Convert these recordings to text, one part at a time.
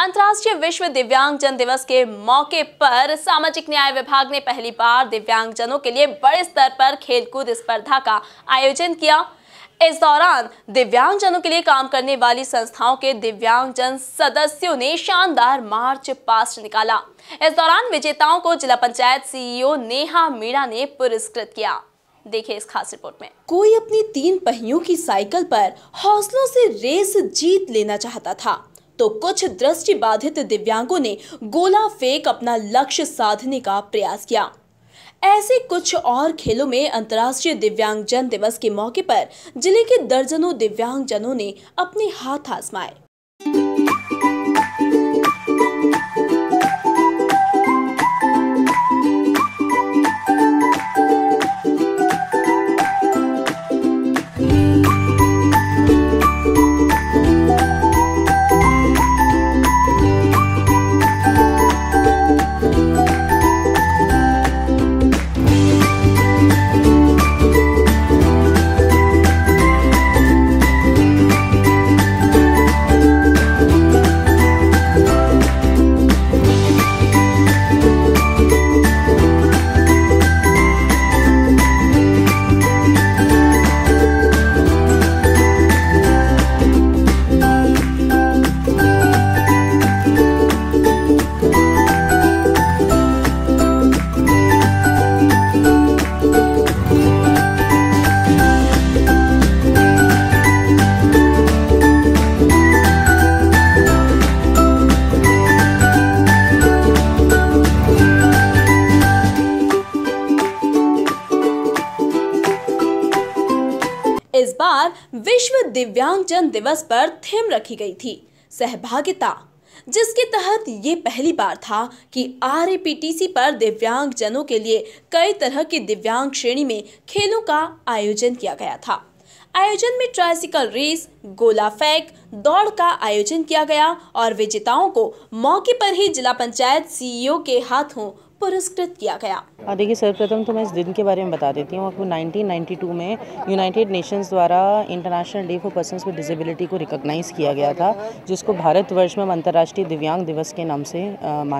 अंतर्राष्ट्रीय विश्व दिव्यांगजन दिवस के मौके पर सामाजिक न्याय विभाग ने पहली बार दिव्यांगजनों के लिए बड़े स्तर पर खेलकूद स्पर्धा का आयोजन किया। इस दौरान दिव्यांगजनों के लिए काम करने वाली संस्थाओं के दिव्यांगजन सदस्यों ने शानदार मार्च पास्ट निकाला। इस दौरान विजेताओं को जिला पंचायत सीईओ नेहा मीणा ने पुरस्कृत किया। देखिए इस खास रिपोर्ट में। कोई अपनी 3 पहियों की साइकिल पर हौसलों से रेस जीत लेना चाहता था, तो कुछ दृष्टि बाधित दिव्यांगों ने गोला फेंक अपना लक्ष्य साधने का प्रयास किया। ऐसे कुछ और खेलों में अंतर्राष्ट्रीय दिव्यांगजन दिवस के मौके पर जिले के दर्जनों दिव्यांगजनों ने अपने हाथ आजमाए। इस बार विश्व दिव्यांगजन दिवस पर थीम रखी गई थी सहभागिता, जिसके तहत ये पहली बार था कि RAPTC पर दिव्यांगजनों के लिए कई तरह की दिव्यांग श्रेणी में खेलों का आयोजन किया गया था। आयोजन में ट्राइसिकल रेस, गोला फेंक, दौड़ का आयोजन किया गया और विजेताओं को मौके पर ही जिला पंचायत सीईओ के हाथों पुरस्कृत किया गया। देखिए, सर्वप्रथम तो मैं इस दिन के बारे में बता देती हूँ। आपको 1992 में यूनाइटेड नेशंस द्वारा international day for persons with disability को रिकॉग्नाइज़ किया गया था, जिसको भारतवर्ष में हम अंतर्राष्ट्रीय दिव्यांग दिवस के नाम से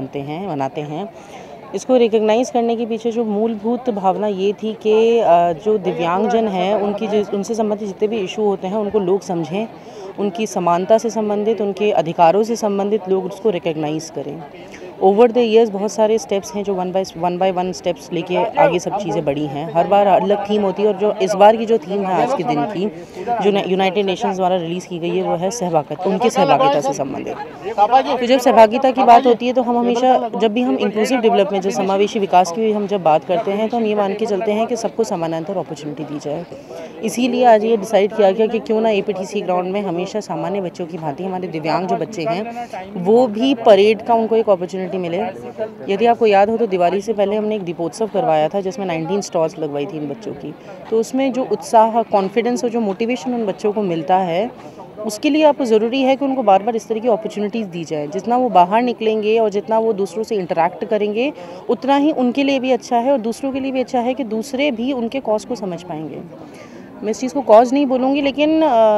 मनाते हैं। इसको रिकॉग्नाइज़ करने के पीछे जो मूलभूत भावना ये थी कि जो दिव्यांगजन हैं उनसे संबंधित जितने भी इशू होते हैं उनको लोग समझें, उनकी समानता से संबंधित, उनके अधिकारों से संबंधित लोग उसको रिकॉग्नाइज़ करें। ओवर द ईयर्स बहुत सारे स्टेप्स हैं जो वन बाय वन स्टेप्स लेके आगे सब चीज़ें बढ़ी हैं। हर बार अलग थीम होती है और जो इस बार की जो थीम है आज के दिन की, जो यूनाइटेड नेशंस द्वारा रिलीज़ की गई है, वो है सहभागिता, उनकी सहभागिता से संबंधित। तो जब सहभागिता की बात होती है तो हम हमेशा, जब भी हम इंक्लूसिव डेवलपमेंट, जो समावेशी विकास की हम जब बात करते हैं, तो हम ये मान के चलते हैं कि सबको समानांतर अपॉर्चुनिटी दी जाए। इसीलिए आज ये डिसाइड किया गया कि क्यों ना APTC ग्राउंड में हमेशा सामान्य बच्चों की भांति हमारे दिव्यांग जो बच्चे हैं वो भी परेड का उनको एक अपॉर्चुनिटी मिले। यदि आपको याद हो तो दिवाली से पहले हमने एक दीपोत्सव करवाया था जिसमें 19 स्टॉल्स लगवाई थी इन बच्चों की। तो उसमें जो उत्साह, कॉन्फिडेंस और जो मोटिवेशन उन बच्चों को मिलता है, उसके लिए आपको ज़रूरी है कि उनको बार बार इस तरह की अपॉर्चुनिटीज़ दी जाए। जितना वो बाहर निकलेंगे और जितना वो दूसरों से इंटरेक्ट करेंगे, उतना ही उनके लिए भी अच्छा है और दूसरों के लिए भी अच्छा है कि दूसरे भी उनके कॉज को समझ पाएंगे। मैं इस चीज़ को कॉज नहीं बोलूँगी, लेकिन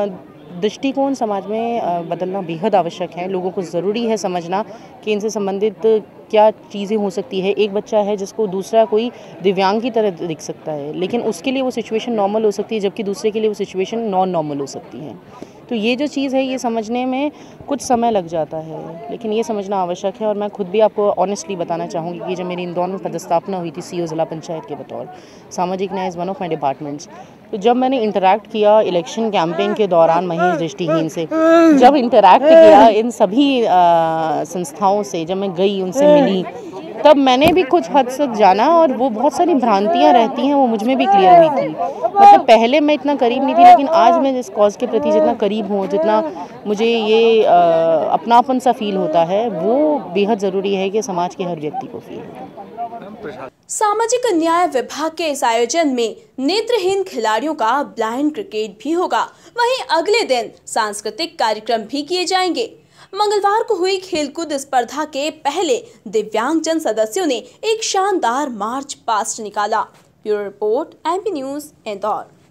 दृष्टिकोण समाज में बदलना बेहद आवश्यक है। लोगों को ज़रूरी है समझना कि इनसे संबंधित क्या चीज़ें हो सकती है। एक बच्चा है जिसको दूसरा कोई दिव्यांग की तरह दिख सकता है, लेकिन उसके लिए वो सिचुएशन नॉर्मल हो सकती है, जबकि दूसरे के लिए वो सिचुएशन नॉन नॉर्मल हो सकती है। तो ये जो चीज़ है, ये समझने में कुछ समय लग जाता है, लेकिन ये समझना आवश्यक है। और मैं खुद भी आपको ऑनेस्टली बताना चाहूँगी कि जब मेरी इंदौर में पदस्थापना हुई थी सीईओ जिला पंचायत के बतौर, सामाजिक न्याय is one of my departments, तो जब मैंने इंटरैक्ट किया इलेक्शन कैंपेन के दौरान महेश दृष्टिहीन से, जब इंटरैक्ट किया इन सभी संस्थाओं से, जब मैं गई उनसे मिली, तब मैंने भी कुछ हद तक जाना और वो बहुत सारी भ्रांतियां रहती हैं वो मुझ में भी क्लियर हुई थी। मतलब पहले मैं इतना करीब नहीं थी, लेकिन आज मैं इस कॉज के प्रति जितना करीब हूँ, जितना मुझे ये अपनापन सा फील होता है, वो बेहद ज़रूरी है कि समाज के हर व्यक्ति को फील हो। सामाजिक न्याय विभाग के इस आयोजन में नेत्रहीन खिलाड़ियों का ब्लाइंड क्रिकेट भी होगा। वहीं अगले दिन सांस्कृतिक कार्यक्रम भी किए जाएंगे। मंगलवार को हुई खेलकूद स्पर्धा के पहले दिव्यांगजन सदस्यों ने एक शानदार मार्च पास्ट निकाला। Bureau report, MP news, Indore.